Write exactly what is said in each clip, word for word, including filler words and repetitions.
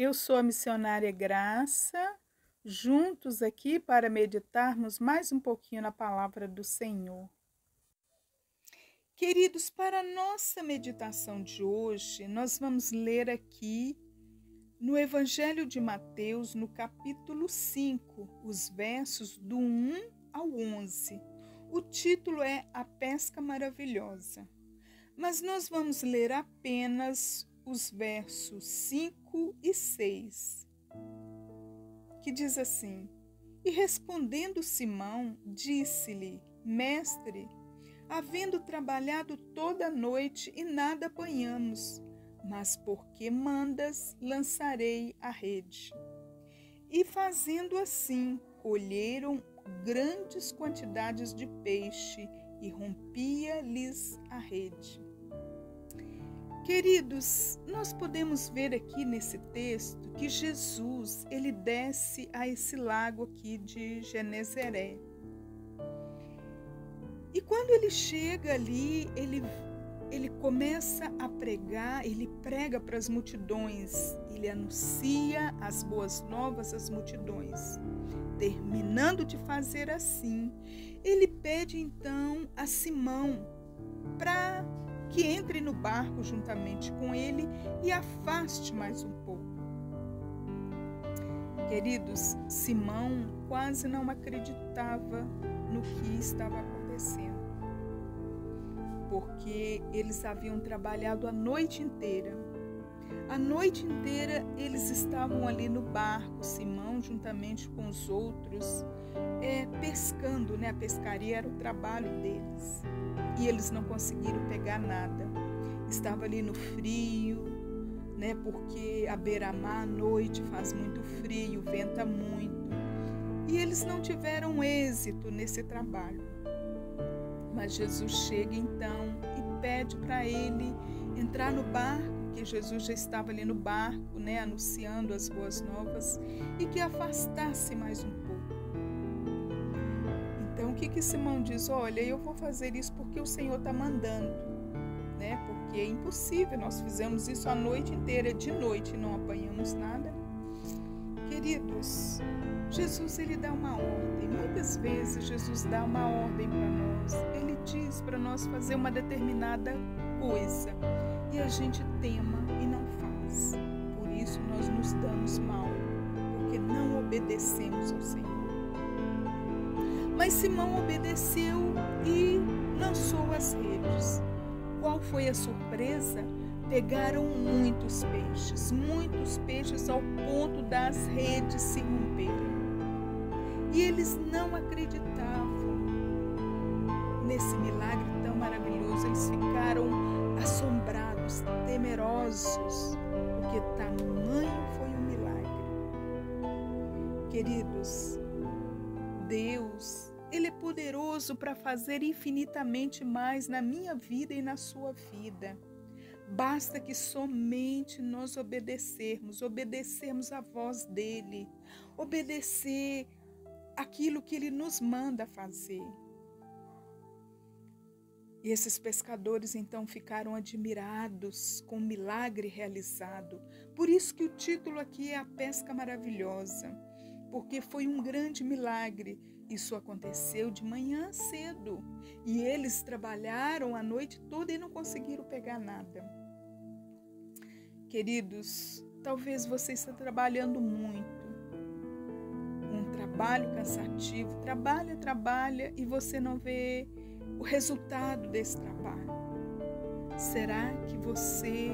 eu sou a missionária Graça, juntos aqui para meditarmos mais um pouquinho na palavra do Senhor. Queridos, para a nossa meditação de hoje, nós vamos ler aqui no Evangelho de Mateus, no capítulo cinco, os versos do um ao onze. O título é A Pesca Maravilhosa, mas nós vamos ler apenas os versos cinco e seis, que diz assim: E respondendo Simão, disse-lhe: Mestre, havendo trabalhado toda a noite e nada apanhamos, mas porque mandas, lançarei a rede. E fazendo assim, colheram grandes quantidades de peixe e rompia-lhes a rede. Queridos, nós podemos ver aqui nesse texto que Jesus, ele desce a esse lago aqui de Genezaré. E quando ele chega ali, ele, ele começa a pregar, ele prega para as multidões, ele anuncia as boas novas às multidões. Terminando de fazer assim, ele pede então a Simão para que entre no barco juntamente com ele e afaste mais um pouco. Queridos, Simão quase não acreditava no que estava acontecendo, porque eles haviam trabalhado a noite inteira. A noite inteira eles estavam ali no barco, Simão juntamente com os outros, é, pescando, né? A pescaria era o trabalho deles. E eles não conseguiram pegar nada. Estava ali no frio, né? Porque a beira-mar à noite faz muito frio, venta muito. E eles não tiveram êxito nesse trabalho. Mas Jesus chega então e pede para ele entrar no barco, que Jesus já estava ali no barco, né? Anunciando as boas novas, e que afastasse mais um pouco. Então, o que que Simão diz? Olha, eu vou fazer isso porque o Senhor está mandando, né? Porque é impossível, nós fizemos isso a noite inteira, de noite, e não apanhamos nada. Queridos, Jesus, ele dá uma ordem. Muitas vezes, Jesus dá uma ordem para nós. Ele diz para nós fazer uma determinada coisa, e a gente tema e não faz. Por isso, nós nos damos mal, porque não obedecemos ao Senhor. Mas Simão obedeceu e lançou as redes. Qual foi a surpresa? Pegaram muitos peixes, muitos peixes ao ponto das redes se romperem. E eles não acreditavam nesse milagre tão maravilhoso. Eles ficaram assombrados, temerosos, porque tamanho foi o milagre. Queridos, Deus, ele é poderoso para fazer infinitamente mais na minha vida e na sua vida. Basta que somente nós obedecermos, obedecermos a voz dele, obedecer aquilo que ele nos manda fazer. E esses pescadores então ficaram admirados com o milagre realizado. Por isso que o título aqui é A Pesca Maravilhosa, porque foi um grande milagre. Isso aconteceu de manhã cedo e eles trabalharam a noite toda e não conseguiram pegar nada. Queridos, talvez você esteja trabalhando muito, um trabalho cansativo, trabalha, trabalha e você não vê o resultado desse trabalho. Será que você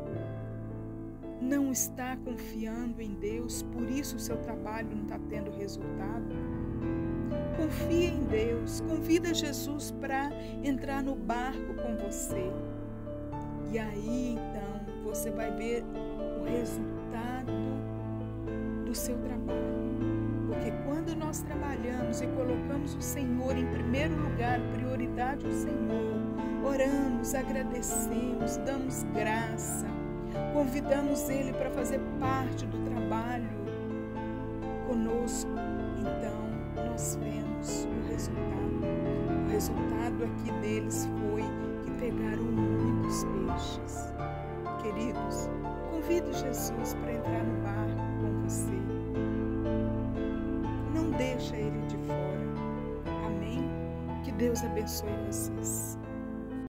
não está confiando em Deus, por isso o seu trabalho não está tendo resultado? Confia em Deus, convida Jesus para entrar no barco com você. E aí então você vai ver o resultado do seu trabalho. Porque quando nós trabalhamos e colocamos o Senhor em primeiro lugar, prioridade ao Senhor, oramos, agradecemos, damos graça, convidamos Ele para fazer parte do trabalho conosco, então nós vemos o resultado. O resultado aqui deles foi que pegaram muitos peixes. Queridos, Convide Jesus para entrar no barco com você. Não deixa ele de fora. Amém? Que Deus abençoe vocês.